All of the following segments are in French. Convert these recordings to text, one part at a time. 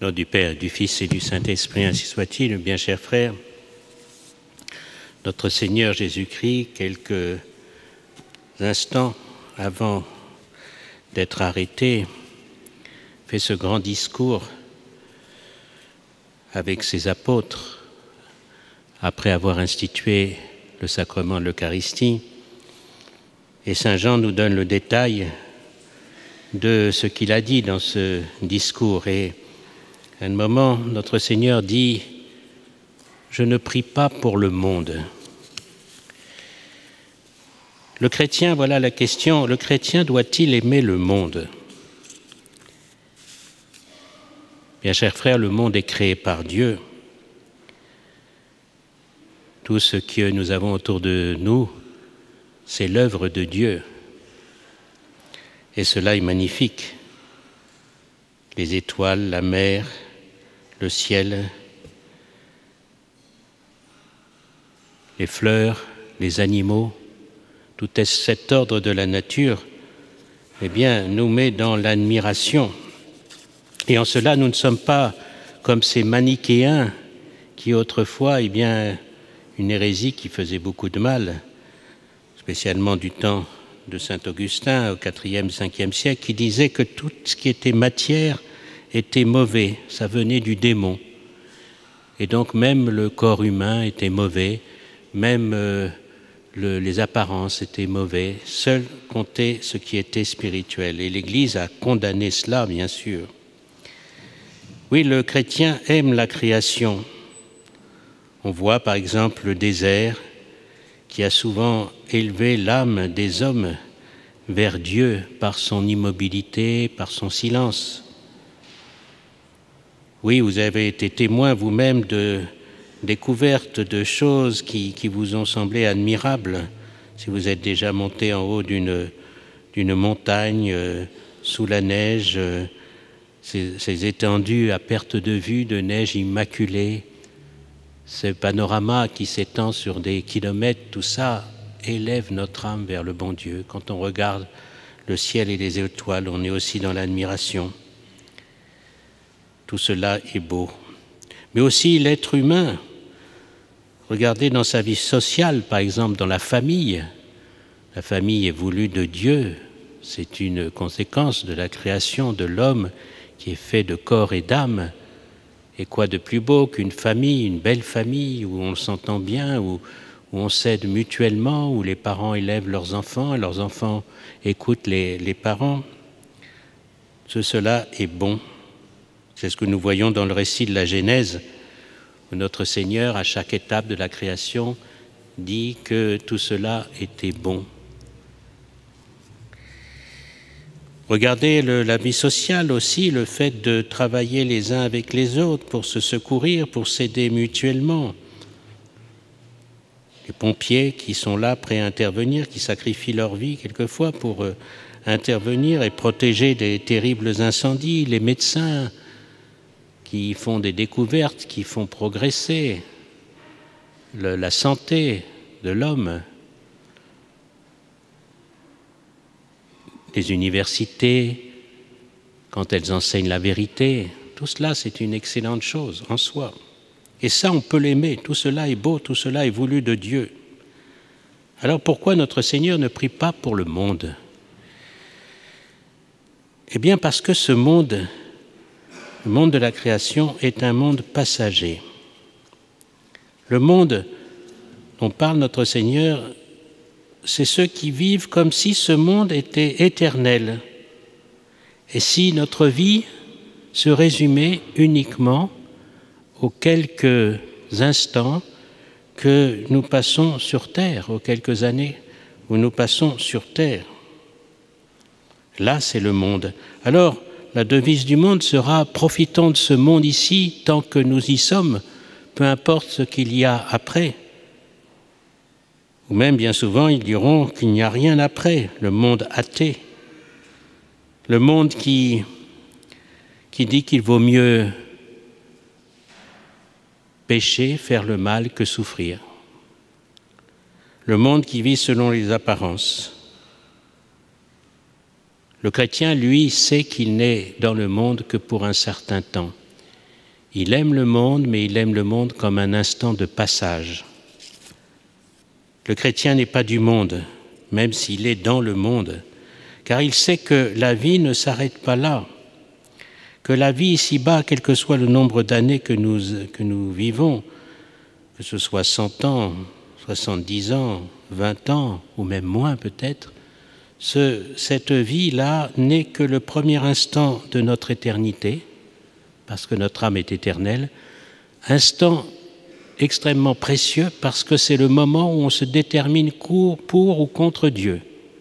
nom du Père, du Fils et du Saint-Esprit, ainsi soit-il. Bien chers frères, notre Seigneur Jésus-Christ, quelques instants avant d'être arrêté, fait ce grand discours avec ses apôtres, après avoir institué le sacrement de l'Eucharistie. Et Saint Jean nous donne le détail de ce qu'il a dit dans ce discours. Et à un moment, notre Seigneur dit « Je ne prie pas pour le monde ». Le chrétien, voilà la question, le chrétien doit-il aimer le monde? Bien chers frères, le monde est créé par Dieu. Tout ce que nous avons autour de nous, c'est l'œuvre de Dieu. Et cela est magnifique. Les étoiles, la mer, le ciel, les fleurs, les animaux, tout cet ordre de la nature, eh bien, nous met dans l'admiration. Et en cela, nous ne sommes pas comme ces manichéens qui autrefois, eh bien, une hérésie qui faisait beaucoup de mal, spécialement du temps de saint Augustin au IVe, Ve siècle, qui disait que tout ce qui était matière était mauvais, ça venait du démon. Et donc même le corps humain était mauvais, même les apparences étaient mauvais, seul comptait ce qui était spirituel. Et l'Église a condamné cela, bien sûr. Oui, le chrétien aime la création. On voit par exemple le désert qui a souvent élevé l'âme des hommes vers Dieu par son immobilité, par son silence. Oui, vous avez été témoin vous-même de découvertes de choses qui vous ont semblé admirables. Si vous êtes déjà monté en haut d'une montagne, sous la neige, ces étendues à perte de vue de neige immaculée, ce panorama qui s'étend sur des kilomètres, tout ça élève notre âme vers le bon Dieu. Quand on regarde le ciel et les étoiles, on est aussi dans l'admiration. Tout cela est beau. Mais aussi l'être humain. Regardez dans sa vie sociale, par exemple dans la famille. La famille est voulue de Dieu. C'est une conséquence de la création de l'homme qui est fait de corps et d'âme. Et quoi de plus beau qu'une famille, une belle famille, où on s'entend bien, où on s'aide mutuellement, où les parents élèvent leurs enfants, et leurs enfants écoutent les parents. Cela est bon. C'est ce que nous voyons dans le récit de la Genèse, où notre Seigneur, à chaque étape de la création, dit que tout cela était bon. Regardez la vie sociale aussi, le fait de travailler les uns avec les autres pour se secourir, pour s'aider mutuellement. Les pompiers qui sont là, prêts à intervenir, qui sacrifient leur vie quelquefois pour intervenir et protéger des terribles incendies. Les médecins qui font des découvertes, qui font progresser la santé de l'homme. Les universités, quand elles enseignent la vérité, tout cela c'est une excellente chose en soi. Et ça on peut l'aimer, tout cela est beau, tout cela est voulu de Dieu. Alors pourquoi notre Seigneur ne prie pas pour le monde? Eh bien parce que ce monde, le monde de la création, est un monde passager. Le monde dont parle notre Seigneur, c'est ceux qui vivent comme si ce monde était éternel. Et si notre vie se résumait uniquement aux quelques instants que nous passons sur Terre, aux quelques années où nous passons sur Terre. Là, c'est le monde. Alors, la devise du monde sera « Profitons de ce monde ici tant que nous y sommes, peu importe ce qu'il y a après ». Ou même, bien souvent, ils diront qu'il n'y a rien après, le monde athée. Le monde qui dit qu'il vaut mieux pécher, faire le mal que souffrir. Le monde qui vit selon les apparences. Le chrétien, lui, sait qu'il n'est dans le monde que pour un certain temps. Il aime le monde, mais il aime le monde comme un instant de passage. Le chrétien n'est pas du monde, même s'il est dans le monde, car il sait que la vie ne s'arrête pas là, que la vie ici-bas, quel que soit le nombre d'années que nous vivons, que ce soit 100 ans, 70 ans, 20 ans, ou même moins peut-être, cette vie-là n'est que le premier instant de notre éternité, parce que notre âme est éternelle, instant extrêmement précieux parce que c'est le moment où on se détermine pour ou contre Dieu.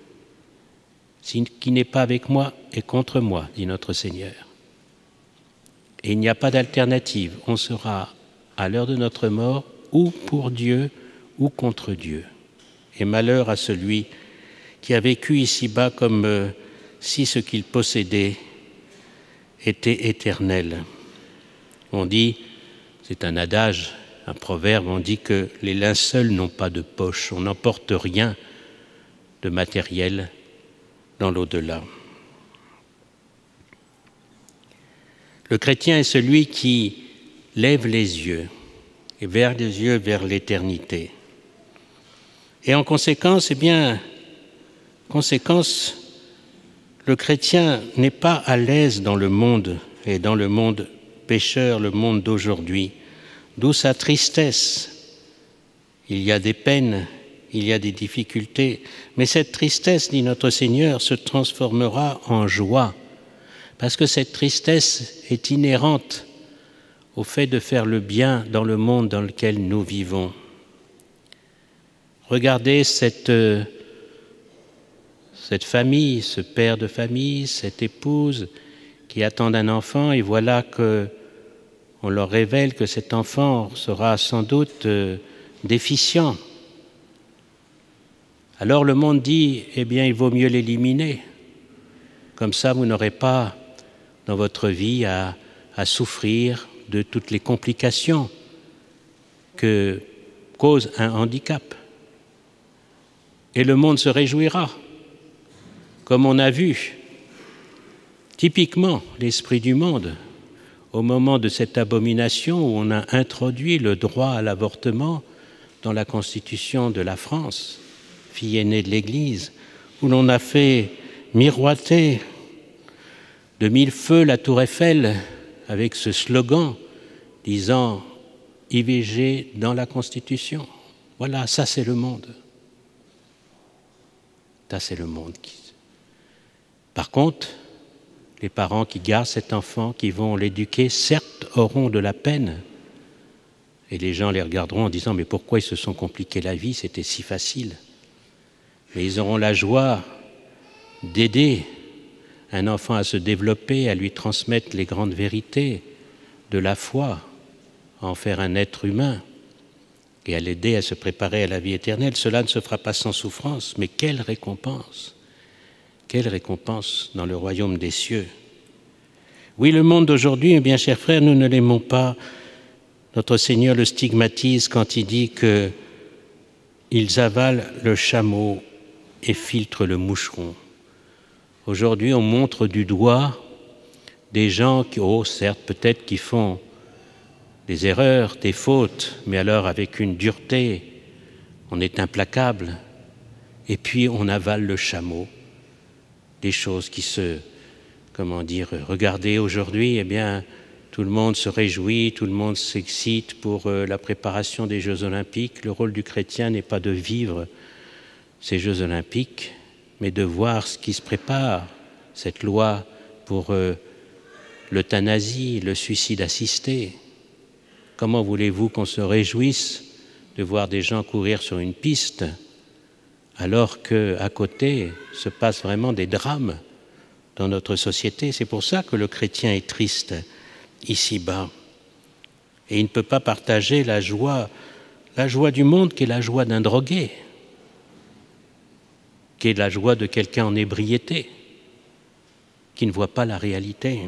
Qui n'est pas avec moi est contre moi, dit notre Seigneur. Et il n'y a pas d'alternative. On sera à l'heure de notre mort ou pour Dieu ou contre Dieu. Et malheur à celui qui a vécu ici-bas comme si ce qu'il possédait était éternel. On dit, c'est un adage, un proverbe, on dit que les linceuls n'ont pas de poche, on n'emporte rien de matériel dans l'au-delà. Le chrétien est celui qui lève les yeux vers l'éternité. Et en conséquence, le chrétien n'est pas à l'aise dans le monde, et dans le monde pécheur, le monde d'aujourd'hui, d'où sa tristesse. Il y a des peines, il y a des difficultés, mais cette tristesse, dit notre Seigneur, se transformera en joie, parce que cette tristesse est inhérente au fait de faire le bien dans le monde dans lequel nous vivons. Regardez cette famille, ce père de famille, cette épouse qui attendent un enfant, et voilà qu'on leur révèle que cet enfant sera sans doute déficient. Alors le monde dit, eh bien, il vaut mieux l'éliminer. Comme ça, vous n'aurez pas dans votre vie à souffrir de toutes les complications que cause un handicap. Et le monde se réjouira, comme on a vu. Typiquement, l'esprit du monde, au moment de cette abomination où on a introduit le droit à l'avortement dans la Constitution de la France, fille aînée de l'Église, où l'on a fait miroiter de mille feux la tour Eiffel avec ce slogan disant « IVG dans la Constitution ». Voilà, ça c'est le monde. Ça c'est le monde. Par contre, les parents qui gardent cet enfant, qui vont l'éduquer, certes auront de la peine. Et les gens les regarderont en disant « Mais pourquoi ils se sont compliqués la vie? C'était si facile. » Mais ils auront la joie d'aider un enfant à se développer, à lui transmettre les grandes vérités de la foi, à en faire un être humain et à l'aider à se préparer à la vie éternelle. Cela ne se fera pas sans souffrance, mais quelle récompense! Quelle récompense dans le royaume des cieux! Oui, le monde d'aujourd'hui, eh bien, chers frères, nous ne l'aimons pas. Notre Seigneur le stigmatise quand il dit qu'ils avalent le chameau et filtrent le moucheron. Aujourd'hui, on montre du doigt des gens qui, certes, peut-être qui font des erreurs, des fautes, mais alors avec une dureté, on est implacable. Et puis, on avale le chameau. Des choses qui regardez aujourd'hui, eh bien, tout le monde se réjouit, tout le monde s'excite pour la préparation des Jeux Olympiques. Le rôle du chrétien n'est pas de vivre ces Jeux Olympiques, mais de voir ce qui se prépare, cette loi pour l'euthanasie, le suicide assisté. Comment voulez-vous qu'on se réjouisse de voir des gens courir sur une piste alors qu'à côté se passent vraiment des drames dans notre société? C'est pour ça que le chrétien est triste ici-bas. Et il ne peut pas partager la joie du monde qui est la joie d'un drogué, qui est la joie de quelqu'un en ébriété, qui ne voit pas la réalité.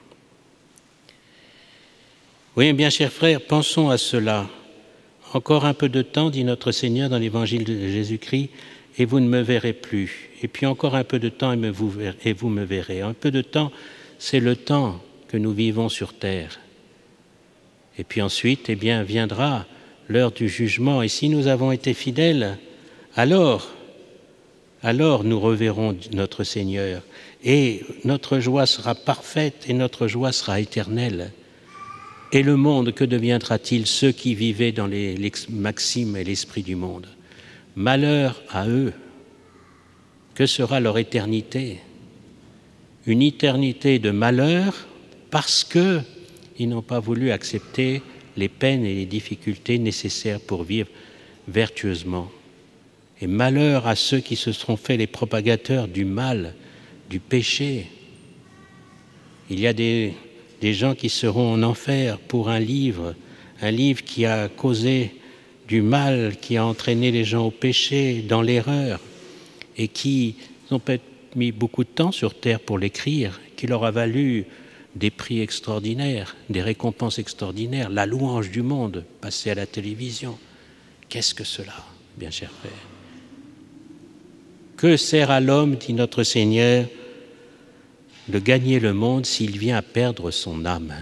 Oui, bien chers frères, pensons à cela. Encore un peu de temps, dit notre Seigneur dans l'évangile de Jésus-Christ, et vous ne me verrez plus. Et puis encore un peu de temps, et vous me verrez. Un peu de temps, c'est le temps que nous vivons sur terre. Et puis ensuite, eh bien, viendra l'heure du jugement. Et si nous avons été fidèles, alors nous reverrons notre Seigneur. Et notre joie sera parfaite et notre joie sera éternelle. Et le monde, que deviendra-t-il? Ceux qui vivaient dans les maximes et l'esprit du monde. Malheur à eux. Que sera leur éternité? Une éternité de malheur parce qu'ils n'ont pas voulu accepter les peines et les difficultés nécessaires pour vivre vertueusement. Et malheur à ceux qui se seront faits les propagateurs du mal, du péché. Il y a des gens qui seront en enfer pour un livre qui a causé du mal, qui a entraîné les gens au péché, dans l'erreur, et qui ont peut-être mis beaucoup de temps sur terre pour l'écrire, qui leur a valu des prix extraordinaires, des récompenses extraordinaires, la louange du monde, passée à la télévision. Qu'est-ce que cela, bien cher Père? Que sert à l'homme, dit notre Seigneur, de gagner le monde s'il vient à perdre son âme?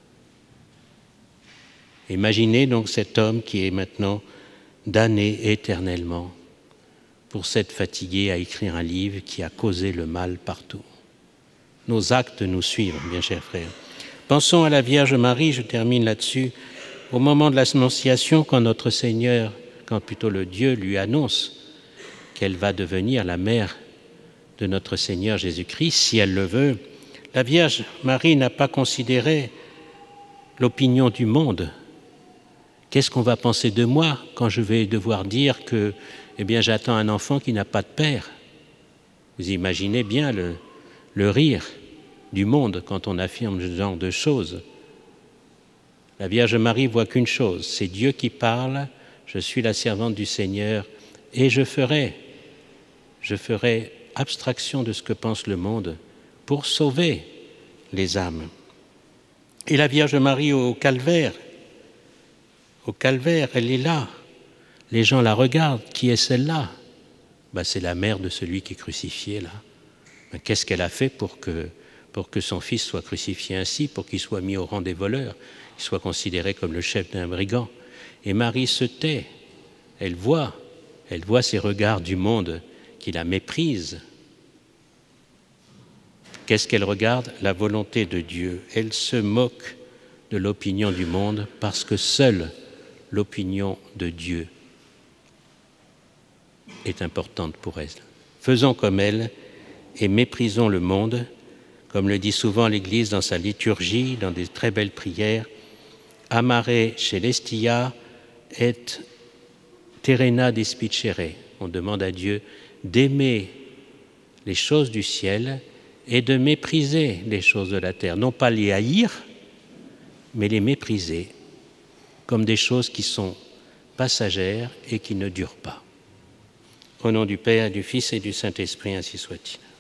Imaginez donc cet homme qui est maintenant damné éternellement pour s'être fatigué à écrire un livre qui a causé le mal partout. Nos actes nous suivent, bien chers frères. Pensons à la Vierge Marie, je termine là-dessus, au moment de l'Annonciation, quand notre Seigneur, quand plutôt le Dieu lui annonce qu'elle va devenir la mère de notre Seigneur Jésus-Christ, si elle le veut. La Vierge Marie n'a pas considéré l'opinion du monde. Qu'est-ce qu'on va penser de moi quand je vais devoir dire que, eh bien, j'attends un enfant qui n'a pas de père? Vous imaginez bien le rire du monde quand on affirme ce genre de choses. La Vierge Marie voit qu'une chose, c'est Dieu qui parle, je suis la servante du Seigneur et je ferai abstraction de ce que pense le monde pour sauver les âmes. Et la Vierge Marie au calvaire, elle est là. Les gens la regardent. Qui est celle-là? C'est la mère de celui qui est crucifié là. Qu'est-ce qu'elle a fait pour que son fils soit crucifié ainsi, pour qu'il soit mis au rang des voleurs, qu'il soit considéré comme le chef d'un brigand? Et Marie se tait. Elle voit ces regards du monde qui la méprisent. Qu'est-ce qu'elle regarde? La volonté de Dieu. Elle se moque de l'opinion du monde parce que seule l'opinion de Dieu est importante pour elle. Faisons comme elle et méprisons le monde, comme le dit souvent l'Église dans sa liturgie, dans des très belles prières. Amare celestia et terrena despicere. On demande à Dieu d'aimer les choses du ciel et de mépriser les choses de la terre. Non pas les haïr, mais les mépriser comme des choses qui sont passagères et qui ne durent pas. Au nom du Père, du Fils et du Saint-Esprit, ainsi soit-il.